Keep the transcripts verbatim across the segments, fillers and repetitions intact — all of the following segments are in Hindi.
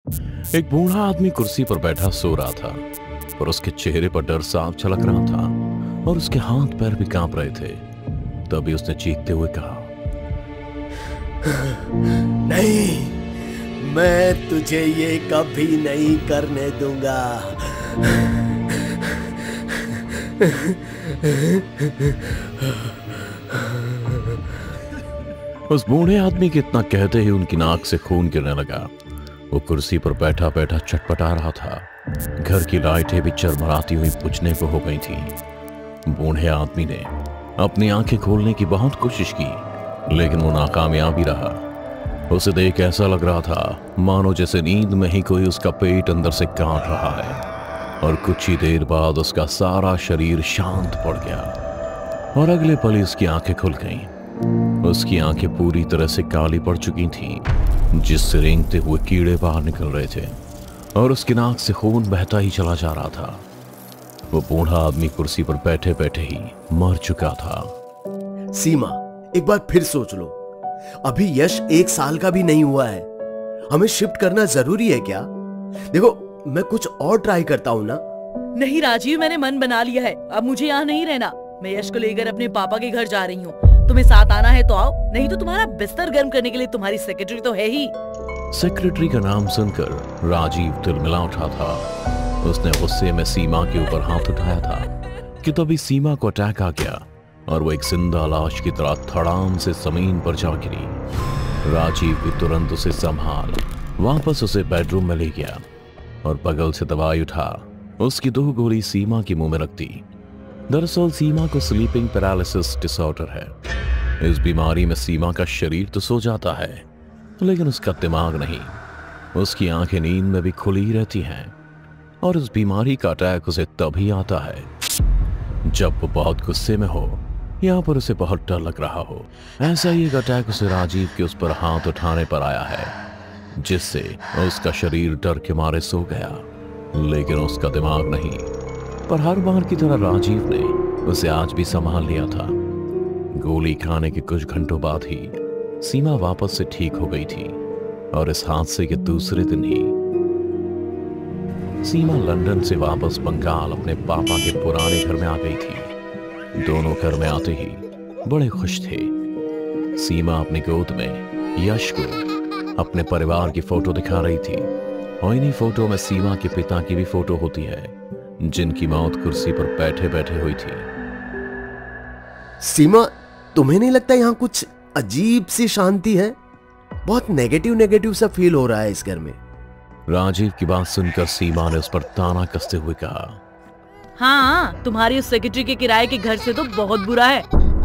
एक बूढ़ा आदमी कुर्सी पर बैठा सो रहा था और उसके चेहरे पर डर साफ झलक रहा था और उसके हाथ पैर भी कांप रहे थे। तभी उसने चीखते हुए कहा, नहीं, मैं तुझे ये कभी नहीं करने दूंगा। उस बूढ़े आदमी के इतना कहते ही उनकी नाक से खून गिरने लगा। वो कुर्सी पर बैठा बैठा चटपटा रहा था। घर की लाइटें भी चरमराती हुई बुझने को हो गई थी। बूढ़े आदमी ने अपनी आंखें खोलने की बहुत कोशिश की, लेकिन वो नाकामयाब ही रहा। उसे देख ऐसा लग रहा था मानो जैसे नींद में ही कोई उसका पेट अंदर से काट रहा है। और कुछ ही देर बाद उसका सारा शरीर शांत पड़ गया और अगले पल ही उसकी आंखें खुल गईं। उसकी आंखें पूरी तरह से काली पड़ चुकी थीं, जिससे रेंगते हुए कीड़े बाहर निकल रहे थे और उसकी नाक से खून बहता ही चला जा रहा था। वो बूढ़ा आदमी कुर्सी पर बैठे बैठे ही मर चुका था। सीमा, एक बार फिर सोच लो। अभी यश एक साल का भी नहीं हुआ है। हमें शिफ्ट करना जरूरी है क्या? देखो, मैं कुछ और ट्राई करता हूँ ना। नहीं राजीव, मैंने मन बना लिया है। अब मुझे यहाँ नहीं रहना। मैं यश को लेकर अपने पापा के घर जा रही हूँ। तुम्हें साथ आना है तो आओ, नहीं तो तुम्हारा बिस्तर गर्म करने के लिए तुम्हारी सेक्रेटरी तो है ही। सेक्रेटरी का नाम सुनकर राजीव तिलमिला उठा था। उसने गुस्से में सीमा के ऊपर हाथ उठाया था कि तभी सीमा को अटैक आ गया और वो एक जिंदा लाश की तरह धड़ाम से जमीन पर जा गिरी। राजीव भी तुरंत उसे संभाल वापस उसे बेडरूम में ले गया और बगल से दवाई उठा उसकी दो गोली सीमा के मुंह में रख दी। दरअसल सीमा को स्लीपिंग पैरालिसिस डिसऑर्डर है। इस बीमारी में सीमा का शरीर तो सो जाता है, लेकिन उसका दिमाग नहीं। उसकी आंखें नींद में भी खुली रहती हैं और इस बीमारी का अटैक उसे तभी आता है जब वो बहुत गुस्से में हो या पर उसे बहुत डर लग रहा हो। ऐसा ही एक अटैक उसे राजीव के उस पर हाथ उठाने पर आया है, जिससे उसका शरीर डर के मारे सो गया, लेकिन उसका दिमाग नहीं। पर हर बार की तरह राजीव ने उसे आज भी संभाल लिया था। गोली खाने के कुछ घंटों बाद ही सीमा वापस से ठीक हो गई थी और इस हादसे के दूसरे दिन ही सीमा लंदन से वापस बंगाल अपने पापा के पुराने घर में आ गई थी। दोनों घर में आते ही बड़े खुश थे। सीमा अपनी गोद में यश को अपने परिवार की फोटो दिखा रही थी और इन्हीं फोटो में सीमा के पिता की भी फोटो होती है, जिनकी मौत कुर्सी पर बैठे बैठे हुई थी। सीमा, तुम्हें नहीं लगता यहाँ कुछ अजीब सी शांति है? बहुत नेगेटिव नेगेटिव सा फील हो रहा है इस घर में। राजीव की बात सुनकर सीमा ने उस पर ताना कसते हुए कहा, हाँ, तुम्हारी उस सेक्रेटरी के किराए के घर से तो बहुत बुरा है।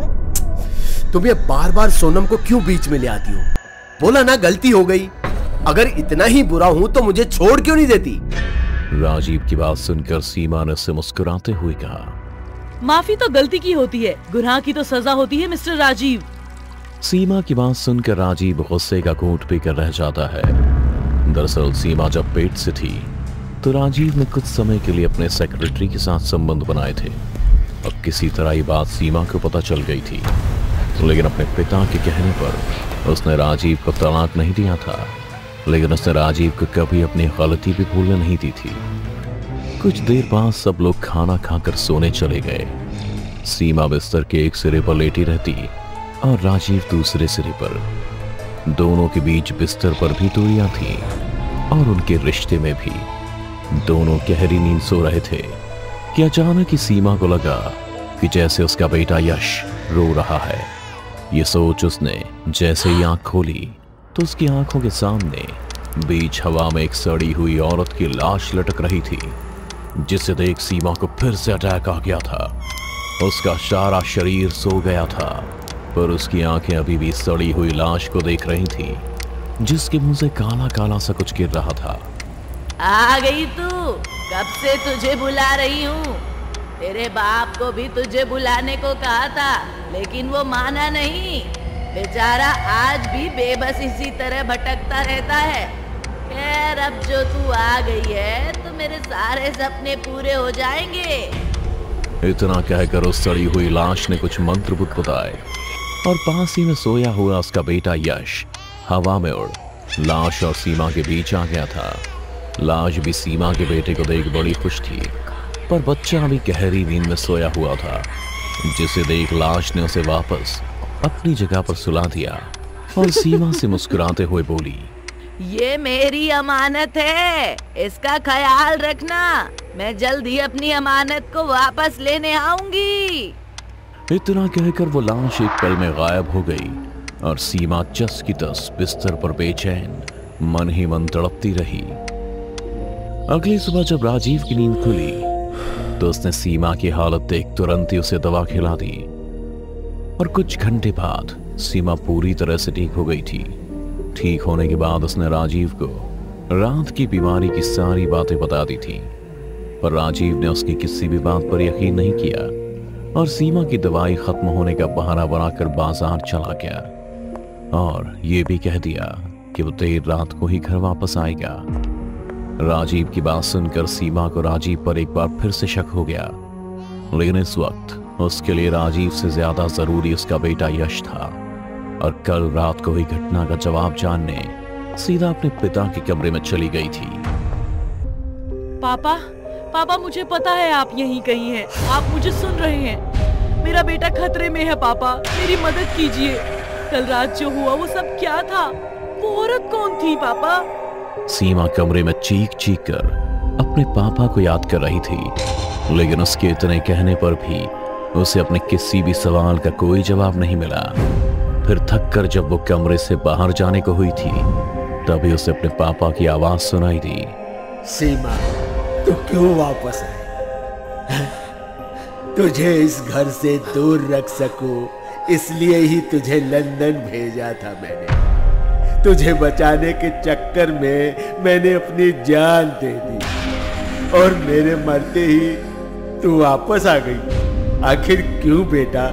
तुम ये बार बार सोनम को क्यों बीच में ले आती हो? बोला ना गलती हो गई। अगर इतना ही बुरा हूं तो मुझे छोड़ क्यों नहीं देती? राजीव की बात सुनकर सीमा ने उससे मुस्कुराते हुए कहा, माफी तो गलती की होती है, गुनाह की तो सजा होती है मिस्टर राजीव। सीमा की बात सुनकर राजीव गुस्से का घूंट पीकर रह जाता है। दरअसल सीमा जब पेट से थी तो राजीव ने कुछ समय के लिए अपने सेक्रेटरी के साथ संबंध बनाए थे। अब किसी तरह ये बात सीमा को पता चल गई थी, लेकिन अपने पिता के कहने पर उसने राजीव को तलाक नहीं दिया था, लेकिन उसने राजीव को कभी अपनी गलती भी भूलने नहीं दी थी। कुछ देर बाद सब लोग खाना खाकर सोने चले गए। सीमा बिस्तर के एक सिरे पर लेटी रहती और राजीव दूसरे सिरे पर। दोनों के बीच बिस्तर पर भी दूरियां थी और उनके रिश्ते में भी। दोनों गहरी नींद सो रहे थे कि अचानक ही सीमा को लगा कि जैसे उसका बेटा यश रो रहा है। ये सोच उसने जैसे ही आंख खोली तो उसकी आंखों के सामने बीच हवा में एक सड़ी हुई औरत की लाश लटक रही थी, जिसे देख सीमा को फिर से अटैक आ गया था। उसका सारा शरीर सो गया था, पर उसकी आंखें अभी भी सड़ी हुई लाश को देख रही थी, जिसके मुंह से काला काला सा कुछ गिर रहा था। आ गई तू? कब से तुझे बुला रही हूँ। तेरे बाप को भी तुझे बुलाने को कहा था, लेकिन वो माना नहीं। बेचारा आज भी बेबस इसी तरह भटकता रहता है। खैर, अब जो तू आ गई है तो मेरे सारे सपने पूरे हो जाएंगे। इतना कहकर उस सड़ी हुई लाश ने कुछ मंत्र बुत बताए और पास ही में सोया हुआ उसका बेटा यश हवा में उड़ लाश और सीमा के बीच आ गया था। लाश भी सीमा के बेटे को देख बड़ी खुश थी, पर बच्चा अभी गहरी नींद में सोया हुआ था, जिसे देख लाश ने उसे वापस अपनी जगह पर सुला दिया और सीमा से मुस्कुराते हुए बोली, ये मेरी अमानत है, इसका ख्याल रखना। मैं जल्द ही अपनी अमानत को वापस लेने आऊंगी। इतना कहकर वो लाश एक पल में गायब हो गई और सीमा चस की तस बिस्तर पर बेचैन मन ही मन तड़पती रही। अगली सुबह जब राजीव की नींद खुली तो उसने सीमा की हालत देख तुरंत ही उसे दवा खिला दी और कुछ घंटे बाद सीमा पूरी तरह से ठीक हो गई थी। ठीक होने के बाद उसने राजीव को रात की बीमारी की सारी बातें बता दी थी, पर राजीव ने उसकी किसी भी बात पर यकीन नहीं किया और सीमा की दवाई खत्म होने का बहाना बनाकर बाजार चला गया और ये भी कह दिया कि वो देर रात को ही घर वापस आएगा। राजीव की बात सुनकर सीमा को राजीव पर एक बार फिर से शक हो गया, लेकिन इस वक्त उसके लिए राजीव से ज्यादा जरूरी उसका बेटा यश था और कल रात को हुई घटना का जवाब जानने सीधा अपने पिता के कमरे में चली गई थी। पापा, पापा मुझे पता है आप यहीं कहीं हैं, आप मुझे सुन रहे हैं। मेरा बेटा खतरे में है पापा, मेरी मदद कीजिए। कल रात जो हुआ वो सब क्या था? वो औरत कौन थी पापा? सीमा कमरे में चीख चीख कर अपने पापा को याद कर रही थी, लेकिन उसके इतने कहने पर भी उसे अपने किसी भी सवाल का कोई जवाब नहीं मिला। फिर थक कर जब वो कमरे से बाहर जाने को हुई थी तभी उसे अपने पापा की आवाज सुनाई दी, सीमा, तू क्यों वापस आई? तुझे इस घर से दूर रख सकूं, इसलिए ही तुझे लंदन भेजा था मैंने। तुझे बचाने के चक्कर में मैंने अपनी जान दे दी और मेरे मरते ही तू वापस आ गई। आखिर क्यों बेटा?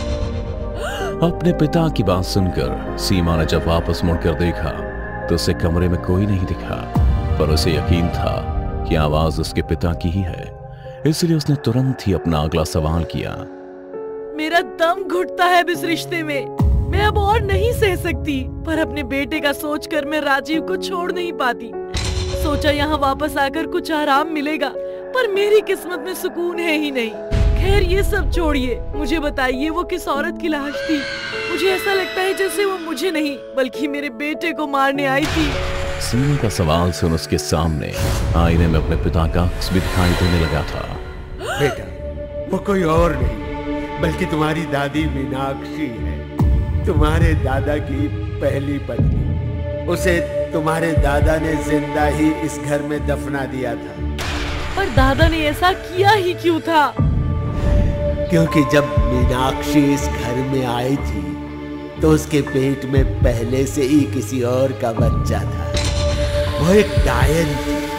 अपने पिता की बात सुनकर सीमा ने जब वापस मुड़कर देखा तो उसे कमरे में कोई नहीं दिखा, पर उसे यकीन था कि आवाज उसके पिता की ही है, इसलिए उसने तुरंत ही अपना अगला सवाल किया। मेरा दम घुटता है इस रिश्ते में, मैं अब और नहीं सह सकती, पर अपने बेटे का सोचकर मैं राजीव को छोड़ नहीं पाती। सोचा यहाँ वापस आकर कुछ आराम मिलेगा, पर मेरी किस्मत में सुकून है ही नहीं। खैर ये सब छोड़िए, मुझे बताइए वो किस औरत की लाश थी? मुझे ऐसा लगता है जैसे वो मुझे नहीं बल्कि मेरे बेटे को मारने आई थी। सीमा का सवाल सुन उसके सामने आईने में अपने पिता का अक्स भी दिखाई देने लगा था। बेटा, वो कोई और नहीं बल्कि तुम्हारी दादी मीनाक्षी है, तुम्हारे दादा की पहली पत्नी। उसे तुम्हारे दादा ने जिंदा ही इस घर में दफना दिया था। पर दादा ने ऐसा किया ही क्यों था? क्योंकि जब मीनाक्षी इस घर में आई थी तो उसके पेट में पहले से ही किसी और का बच्चा था। वो एक डायन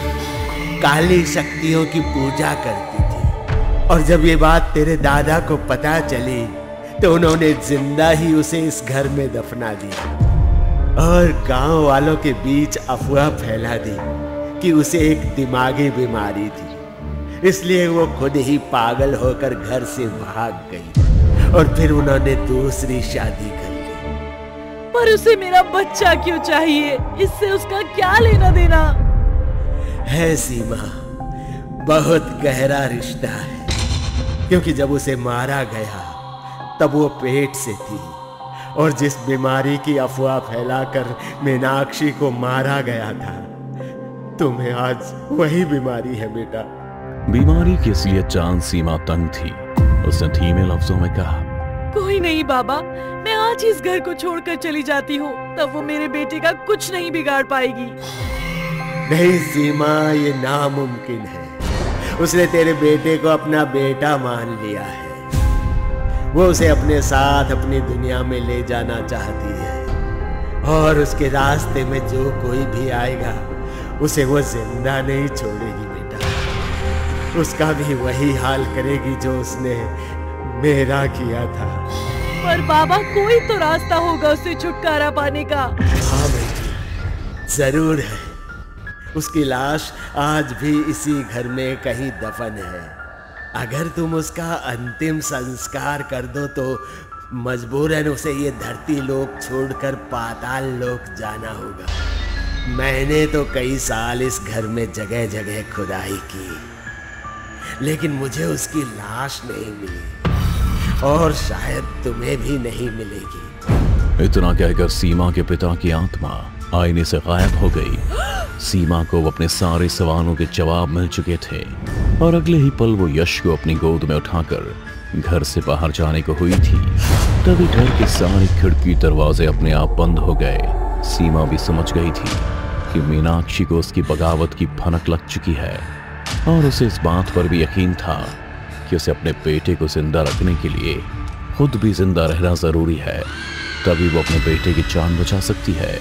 थी, काली शक्तियों की पूजा करती थी, और जब ये बात तेरे दादा को पता चली तो उन्होंने जिंदा ही उसे इस घर में दफना दिया और गांव वालों के बीच अफवाह फैला दी कि उसे एक दिमागी बीमारी थी, इसलिए वो खुद ही पागल होकर घर से भाग गई और फिर उन्होंने दूसरी शादी कर ली। पर उसे मेरा बच्चा क्यों चाहिए? इससे उसका क्या लेना देना है? सीमा, बहुत गहरा रिश्ता है, क्योंकि जब उसे मारा गया तब वो पेट से थी और जिस बीमारी की अफवाह फैलाकर मीनाक्षी को मारा गया था, तुम्हें आज वही बीमारी है बेटा। बीमारी की असलियत जान सीमा तंग थी। उसने धीमे लफ्जों में कहा, कोई नहीं बाबा, मैं आज इस घर को छोड़कर चली जाती हूँ, तब वो मेरे बेटे का कुछ नहीं बिगाड़ पाएगी। नहीं सीमा, ये नामुमकिन है। उसने तेरे बेटे को अपना बेटा मान लिया है। वो उसे अपने साथ अपनी दुनिया में ले जाना चाहती है और उसके रास्ते में जो कोई भी आएगा उसे वो जिंदा नहीं छोड़ेगी बेटा। उसका भी वही हाल करेगी जो उसने मेरा किया था। पर बाबा, कोई तो रास्ता होगा उससे छुटकारा पाने का। हाँ बेटी, जरूर है। उसकी लाश आज भी इसी घर में कहीं दफन है। अगर तुम उसका अंतिम संस्कार कर दो तो मजबूरन उसे ये धरती लोक छोड़कर पाताल लोक जाना होगा। मैंने तो कई साल इस घर में जगह जगह खुदाई की, लेकिन मुझे उसकी लाश नहीं मिली और शायद तुम्हें भी नहीं मिलेगी। इतना कहकर सीमा के पिता की आत्मा आईने से गायब हो गई। सीमा को अपने सारे सवालों के जवाब मिल चुके थे और अगले ही पल वो यश को अपनी गोद में उठाकर घर से बाहर जाने को हुई थी। तभी घर के सारे खिड़की दरवाजे अपने आप बंद हो गए। सीमा भी समझ गई थी कि मीनाक्षी को उसकी बगावत की भनक लग चुकी है और उसे इस बात पर भी यकीन था कि उसे अपने बेटे को जिंदा रखने के लिए खुद भी जिंदा रहना जरूरी है, तभी वो अपने बेटे की जान बचा सकती है।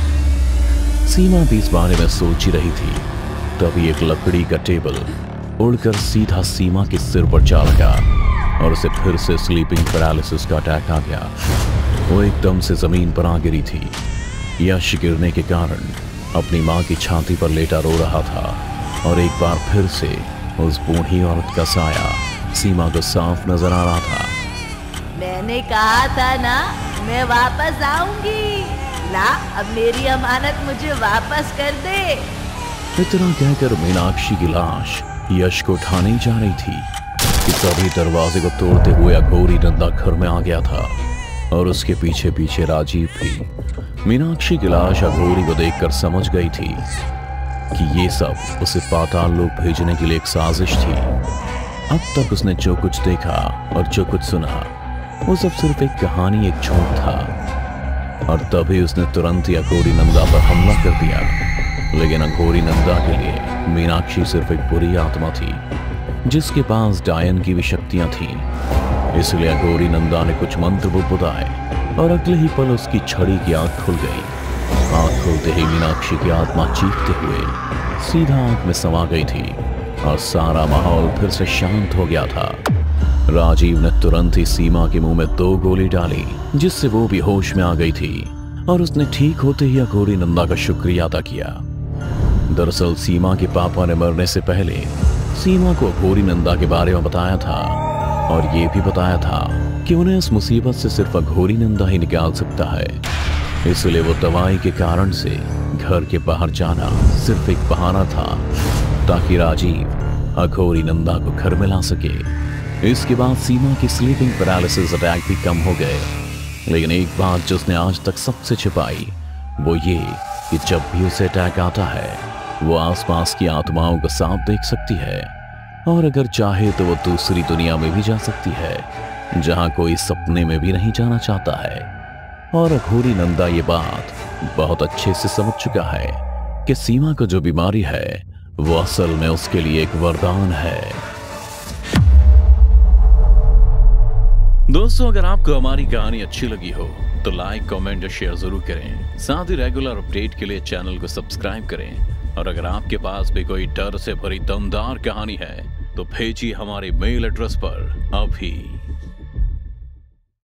सीमा भी इस बारे में सोच ही रही थी, तभी एक लकड़ी का टेबल उड़कर सीधा सीमा के सिर पर जा लगा और उसे फिर से स्लीपिंग पैरालिसिस का अटैक आ गया। वो एकदम से जमीन पर आ गिरी थी। यश गिरने के कारण अपनी माँ की छाती पर लेटा रो रहा था और एक बार फिर से उस बूढ़ी औरत का साया सीमा को साफ नजर आ रहा था। मैंने कहा था ना मैं वापस आऊंगी। ला अब मेरी अमानत मुझे वापस कर दे। इतना कहकर मीनाक्षी की लाश यश को उठाने जा रही थी कि तभी दरवाजे को तोड़ते हुए अघोरी नंदा घर में आ गया था और उसके पीछे पीछे राजीव भी। मीनाक्षी की लाश अघोरी को देखकर समझ गई थी कि ये सब उसे पाताल लोक भेजने के लिए एक साजिश थी। अब तक उसने जो कुछ देखा और जो कुछ सुना वो सब सिर्फ एक कहानी, एक झूठ था और तभी उसने तुरंत ही अघोरी नंदा पर हमला कर दिया। लेकिन अघोरी नंदा के लिए मीनाक्षी सिर्फ एक बुरी आत्मा थी जिसके पास डायन की भी शक्तियां थीं। इसलिए अघोरी नंदा ने कुछ मंत्र बुदबुदाए और अगले ही पल उसकी छड़ी की आंख खुल गई। आंख खुलते ही मीनाक्षी की आत्मा चीखते हुए सीधा आंख में समा गई थी और सारा माहौल फिर से शांत हो गया था। राजीव ने तुरंत ही सीमा के मुंह में दो गोली डाली जिससे वो भी होश में आ गई थी और उसने ठीक होते ही अघोरी नंदा का शुक्रिया अदा किया। दरअसल सीमा के पापा ने मरने से पहले सीमा को अघोरी नंदा के बारे में बताया था और ये भी बताया था कि उन्हें इस मुसीबत से सिर्फ अघोरी नंदा ही निकाल सकता है। इसलिए वो दवाई के कारण से घर के बाहर जाना सिर्फ एक बहाना था ताकि राजीव अघोरी नंदा को घर में ला सके। इसके बाद सीमा की स्लीपिंग पैरालिसिस अटैक भी कम हो गए। लेकिन एक बात जो उसने आज तक सबसे छिपाई वो ये कि जब भी उसे अटैक आता है वो आसपास की आत्माओं को साफ देख सकती है और अगर चाहे तो वो दूसरी दुनिया में भी जा सकती है जहां कोई सपने में भी नहीं जाना चाहता है। और अघोरी नंदा ये बात बहुत अच्छे से समझ चुका है कि सीमा को जो बीमारी है वो असल में उसके लिए एक वरदान है। दोस्तों, अगर आपको हमारी कहानी अच्छी लगी हो तो लाइक, कमेंट और शेयर जरूर करें। साथ ही रेगुलर अपडेट के लिए चैनल को सब्सक्राइब करें और अगर आपके पास भी कोई डर से भरी दमदार कहानी है तो भेजिए हमारे मेल एड्रेस पर अभी।